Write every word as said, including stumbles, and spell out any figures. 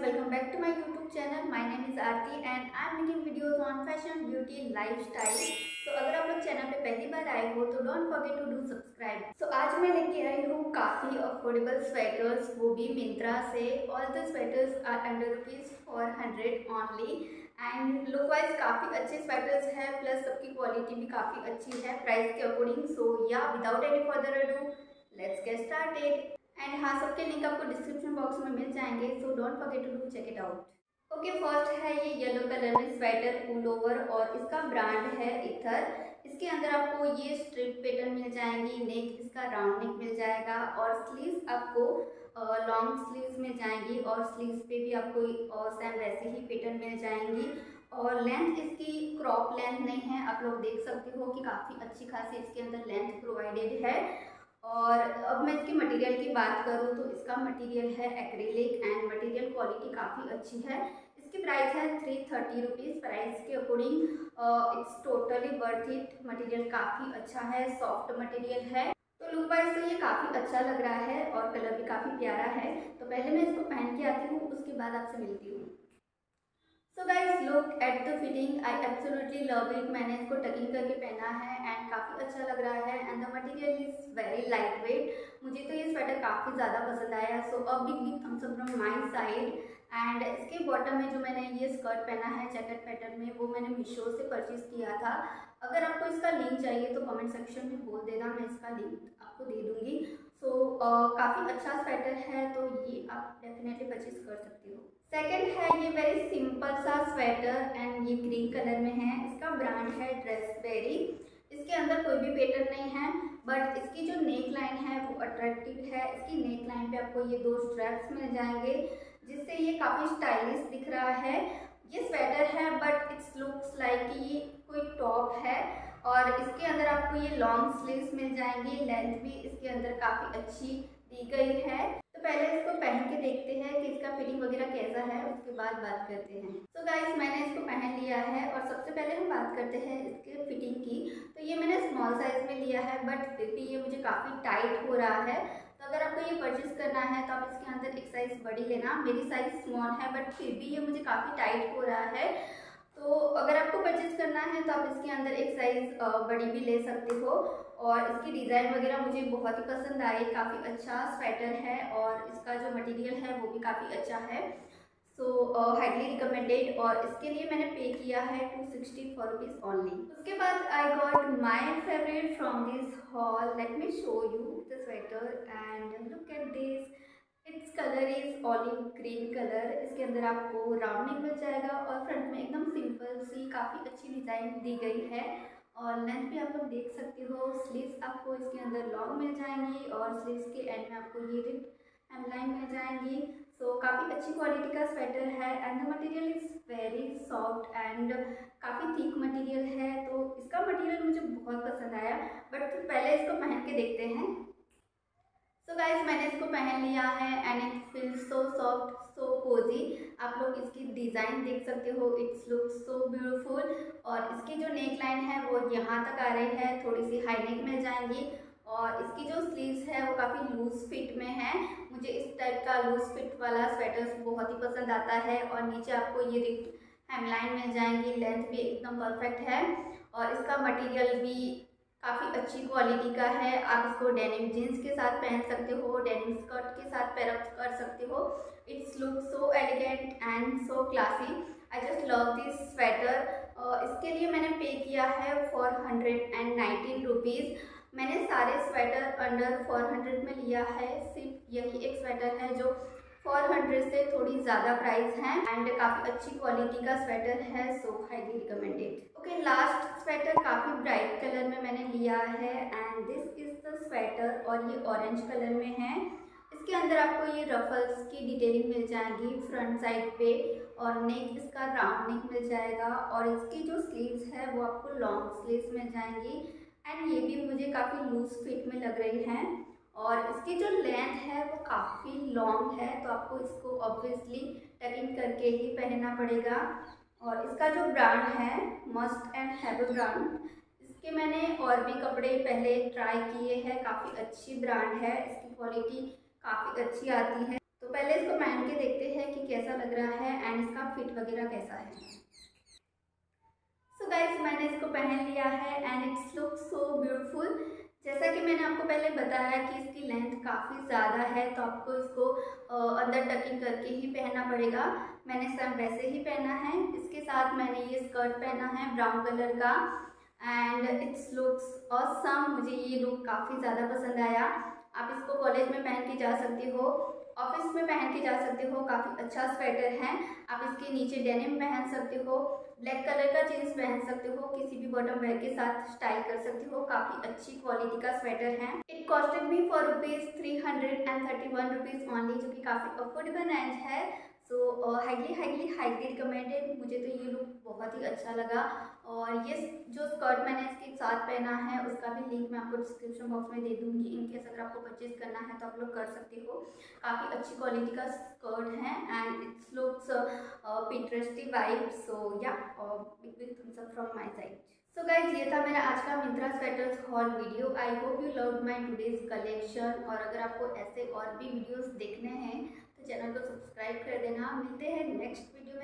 welcome back to my YouTube channel. My name is Aarti and I am making videos on fashion, beauty, lifestyle. तो so, अगर आप लोग channel पे पहली बार आए हो तो don't forget to do subscribe. So आज मैं लेके आई हूँ काफ़ी अफोर्डेबल स्वेटर्स, वो भी मिंत्रा से। All the sweaters are under rupees four hundred only and look wise काफ़ी अच्छे स्वेटर्स है, प्लस सबकी क्वालिटी भी काफ़ी अच्छी है प्राइस के अकॉर्डिंग। So yeah without any further ado let's get started. And हाँ, सबके लिंक आपको डिस्क्रिप्शन बॉक्स में मिल जाएंगे, so don't forget to do check it out. Okay, first है ये येलो कलर में स्वेटर पुल ओवर और इसका ब्रांड है इथर। इसके अंदर आपको ये स्ट्रिप पैटर्न मिल जाएंगी, नेक इसका राउंड नेक मिल जाएगा और स्लीव्स आपको लॉन्ग स्लीव्स मिल जाएंगी और स्लीव्स पे भी आपको सेम वैसे ही पैटर्न मिल जाएंगी। और लेंथ इसकी क्रॉप लेंथ नहीं है, आप लोग देख सकते हो कि काफ़ी अच्छी खासी इसके अंदर लेंथ प्रोवाइडेड है। और अब मैं इसके मटेरियल की बात करूँ तो इसका मटेरियल है एक्रिलिक एंड मटेरियल क्वालिटी काफ़ी अच्छी है। इसकी प्राइस है थ्री थर्टी रुपीज़। प्राइस के according it's totally worth it. Material काफ़ी अच्छा है, सॉफ्ट मटेरियल है, तो लुक वाइज तो ये काफ़ी अच्छा लग रहा है और कलर भी काफ़ी प्यारा है। तो पहले मैं इसको पहन के आती हूँ, उसके बाद आपसे मिलती हूँ। So guys look at the fitting, I absolutely love it. मैंने इसको टकिंग करके पहना है एंड काफ़ी अच्छा लग रहा है and the material is very light weight. मुझे तो ये स्वेटर काफ़ी ज़्यादा पसंद आया। So a big big thumbs up from my side. And इसके बॉटम में जो मैंने ये स्कर्ट पहना है जैकेट पैटर्न में, वो मैंने मीशो से परचेज़ किया था। अगर आपको इसका लिंक चाहिए तो कमेंट सेक्शन में बोल देना, मैं इसका लिंक आपको दे दूँगी। सो so, काफ़ी अच्छा स्वेटर है, तो ये आप डेफिनेटली परचेज कर सकते हो। सेकंड है ये वेरी सिंपल सा स्वेटर एंड ये ग्रीन कलर में है। इसका ब्रांड है ड्रेसबेरी। इसके अंदर कोई भी पैटर्न नहीं है, बट इसकी जो नेक लाइन है वो अट्रैक्टिव है। इसकी नेक लाइन पे आपको ये दो स्ट्रैप्स मिल जाएंगे, जिससे ये काफ़ी स्टाइलिश दिख रहा है। ये स्वेटर है बट इट्स लुक्स लाइक ये कोई टॉप है और इसके अंदर आपको ये लॉन्ग स्लीव्स मिल जाएंगी। लेंथ भी इसके अंदर काफ़ी अच्छी दी गई है। तो पहले इसको पहन के देखते हैं कि इसका फिटिंग वगैरह कैसा है, उसके बाद बात करते हैं। तो गाइस मैंने इसको पहन लिया है और सबसे पहले हम बात करते हैं इसके फिटिंग की। तो ये मैंने स्मॉल साइज़ में लिया है, बट फिर भी ये मुझे काफ़ी टाइट हो रहा है। तो अगर आपको ये परचेज करना है तो आप इसके अंदर एक साइज़ बड़ी लेना। मेरी साइज़ स्मॉल है बट फिर भी ये मुझे काफ़ी टाइट हो रहा है। तो अगर आपको परचेज करना है तो आप इसके अंदर एक साइज़ बड़ी भी ले सकते हो। और इसकी डिज़ाइन वगैरह मुझे बहुत ही पसंद आई, काफ़ी अच्छा स्वेटर है और इसका जो मटेरियल है वो भी काफ़ी अच्छा है। So highly recommended. और इसके लिए मैंने पे किया है two sixty four rupees only. उसके बाद I got my favourite from this haul. Let me show you the sweater and look at this. It's colour is olive green colour. इसके अंदर आपको राउंड नेक मिल जाएगा और front में एकदम simple सी काफ़ी अच्छी डिज़ाइन दी गई है और लेंथ भी आप लोग देख सकते हो। स्लीव्स आपको इसके अंदर लॉन्ग मिल जाएंगी और स्लीव्स के एंड में आपको ये रिप हेमलाइन मिल जाएंगी। सो so, काफ़ी अच्छी क्वालिटी का स्वेटर है and the material is very soft and काफ़ी थिक मटेरियल है। तो इसका मटेरियल मुझे बहुत पसंद आया, बट पहले इसको पहन के देखते हैं। सो so गाइज मैंने इसको पहन लिया है and it feels so soft so cozy. आप लोग इसकी डिज़ाइन देख सकते हो, इट्स लुक सो ब्यूटीफुल। और इसकी जो नेक लाइन है वो यहाँ तक आ रही है, थोड़ी सी हाई नेक मिल जाएंगी और इसकी जो स्लीव्स है वो काफ़ी लूज फिट में है। मुझे इस टाइप का लूज फिट वाला स्वेटर्स बहुत ही पसंद आता है। और नीचे आपको ये रिप हेमलाइन मिल जाएंगी, लेंथ भी एकदम परफेक्ट है और इसका मटेरियल भी काफ़ी अच्छी क्वालिटी का है। आप इसको डेनिम जीन्स के साथ पहन सकते हो, डेनिम स्कर्ट के साथ पेयर कर सकते हो। It's look so elegant and so classy. I just love this sweater. इसके लिए मैंने पे किया है four hundred and nineteen rupees. मैंने सारे स्वेटर अंडर फोर हंड्रेड में लिया है, सिर्फ यही एक स्वेटर है जो फोर हंड्रेड से थोड़ी ज़्यादा प्राइस है एंड काफ़ी अच्छी क्वालिटी का स्वेटर है। So highly recommended. Okay, last sweater काफ़ी ब्राइट कलर में मैंने लिया है and this is the sweater और ये ऑरेंज कलर में है। इसके अंदर आपको ये रफल्स की डिटेलिंग मिल जाएगी फ्रंट साइड पे और नेक इसका राउंड नेक मिल जाएगा और इसकी जो स्लीव्स है वो आपको लॉन्ग स्लीव्स मिल जाएंगी एंड ये भी मुझे काफ़ी लूज फिट में लग रही हैं। और इसकी जो लेंथ है वो काफ़ी लॉन्ग है, तो आपको इसको ऑब्वियसली टकिंग करके ही पहनना पड़ेगा। और इसका जो ब्रांड है मस्ट एंड हैव ब्रांड, इसके मैंने और भी कपड़े पहले ट्राई किए हैं, काफ़ी अच्छी ब्रांड है, इसकी क्वालिटी काफ़ी अच्छी आती है। तो पहले इसको पहन के देखते हैं कि कैसा लग रहा फिट वगैरह कैसा है। सो गाइस मैंने इसको पहन लिया है and it's look so beautiful. जैसा कि मैंने आपको पहले बताया कि इसकी लेंथ काफ़ी ज़्यादा है तो आपको इसको अंदर टकिंग करके ही पहनना पड़ेगा। मैंने सेम वैसे ही पहना है। इसके साथ मैंने ये स्कर्ट पहना है ब्राउन कलर का एंड इट्स लुक्स ऑसम। मुझे ये लुक काफ़ी ज़्यादा पसंद आया। आप इसको कॉलेज में पहन के जा सकते हो, ऑफिस में पहन के जा सकते हो। काफ़ी अच्छा स्वेटर है। आप इसके नीचे डेनिम पहन सकते हो, ब्लैक कलर का जीन्स पहन सकते हो, किसी भी बॉटम वेयर के साथ स्टाइल कर सकते हो। काफ़ी अच्छी क्वालिटी का स्वेटर है। It costed me for rupees three hundred and thirty one rupees only, जो कि काफ़ी अफोर्डेबल रेंज है। So highly highly highly recommended. मुझे तो ये लुक बहुत ही अच्छा लगा। और ये जो स्कर्ट मैंने इसके साथ पहना है उसका भी लिंक मैं आपको डिस्क्रिप्शन बॉक्स में दे दूँगी। इनकेस अगर आपको परचेज करना है तो आप लोग कर सकते हो। काफ़ी अच्छी क्वालिटी का स्कर्ट है and it's looks Pinteresty vibe. So yeah big big thumbs up from my side. So guys ये था मेरा आज का Myntra sweaters haul video. I hope you loved my today's collection. और अगर आपको ऐसे और भी वीडियोस देखने हैं तो चैनल को सब्सक्राइब कर देना। मिलते हैं नेक्स्ट वीडियो